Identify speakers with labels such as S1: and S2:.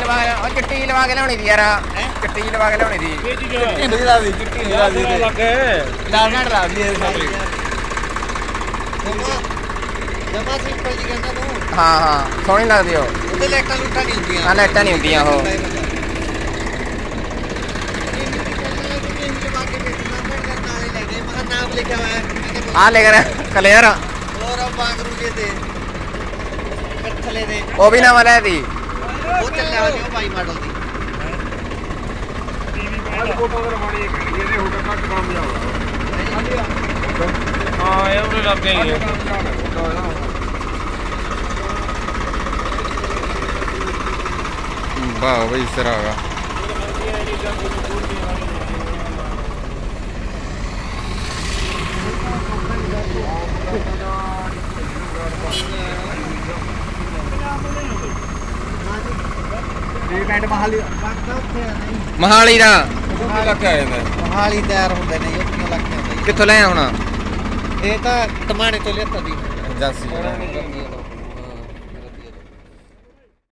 S1: चिट्टी लवा के लानी थी यार चिट्टी लवा के लानी थी हाँ हाँ सोहनी लगदी लाइटां नहीं होंदियां आ लेकर कलेयर वो भी नवा लै दी वाह भाई सिरा होगा ਮਹਾਲੀ ਦਾ ਮਹਾਲੀ ਤਿਆਰ ਹੁੰਦੇ ਨੇ ਕਿੱਥੋਂ ਲੈ ਆਉਣਾ ਇਹ ਤਾਂ ਟਮਾਣੇ ਤੋਂ ਲਿਆਤਾ ਦੀ ਏਜੰਸੀ